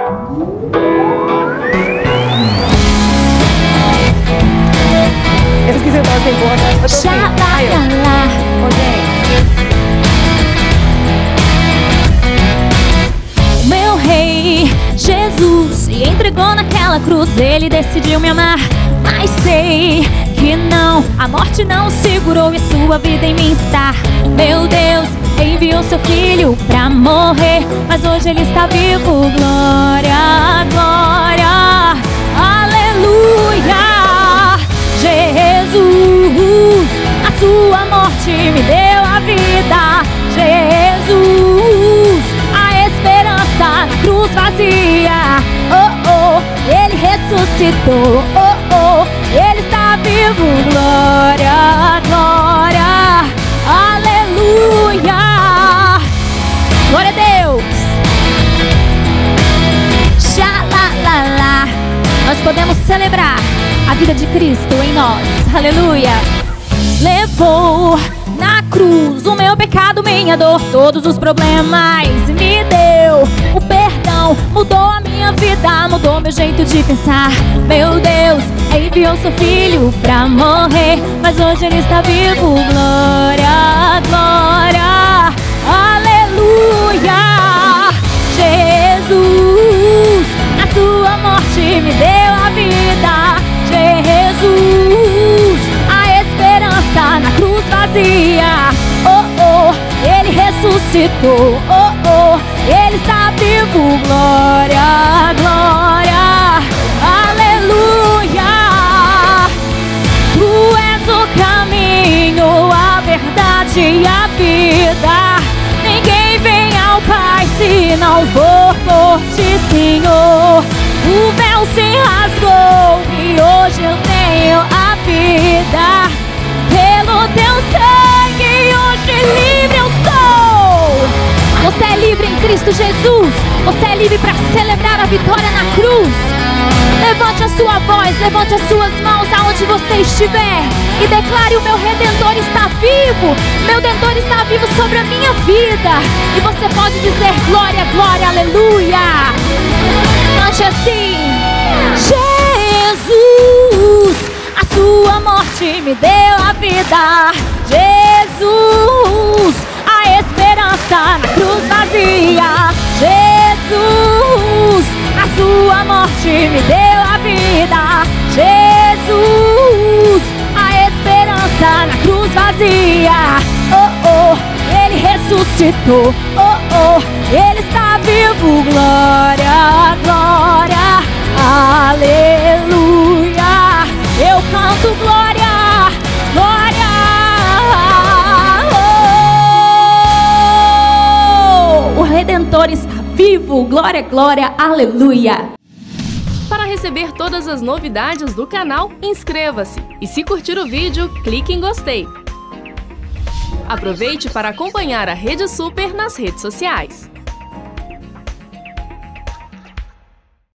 Eu esqueci o que eu tava sem porta. Eu tô assim. Aí, ó. O meu rei, Jesus, se entregou naquela cruz. Ele decidiu me amar, mas sei que não, a morte não segurou e a sua vida em mim está. Meu Deus enviou seu filho pra morrer, mas hoje ele está vivo. Glória, glória, aleluia. Jesus, a sua morte me deu a vida. Jesus, a esperança na cruz vazia. Oh, oh, ele ressuscitou. Oh, oh, ele está vivo. Glória, glória, aleluia. Glória a Deus. Xalalala. Nós podemos celebrar a vida de Cristo em nós. Aleluia. Levou na cruz o meu pecado, minha dor, todos os problemas. Me deu o perdão, mudou a minha vida, mudou meu jeito de pensar. Meu Deus enviou seu filho pra morrer, mas hoje ele está vivo. Glória, glória, aleluia. Jesus, a sua morte me deu a vida. Jesus, a esperança na cruz vazia. Oh, oh, ele ressuscitou. Oh, oh, ele está vivo. Glória, glória, aleluia. Tu és o caminho, a verdade e a vida. Ninguém vem ao Pai se não for por ti, Senhor. O véu se rasgou e hoje eu tenho a vida. Pelo teu sangue hoje livre eu sou. Você é livre em Cristo Jesus. Você é livre para celebrar a vitória na cruz. Levante a sua voz, levante as suas mãos aonde você estiver e declare: o meu Redentor está vivo. Meu Redentor está vivo sobre a minha vida. E você pode dizer: glória, glória, aleluia. Cante assim: Jesus, a sua morte me deu a vida. Jesus, a esperança na cruz vazia. Jesus, a sua morte me deu a vida. Jesus, a esperança na cruz vazia. Oh, oh, ele ressuscitou. Oh, oh, ele está vivo. Glória, glória, aleluia. Eu canto glória, glória. Oh, o Redentor está vivo. Glória, glória, aleluia. Para receber todas as novidades do canal, inscreva-se. E se curtir o vídeo, clique em gostei. Aproveite para acompanhar a Rede Super nas redes sociais.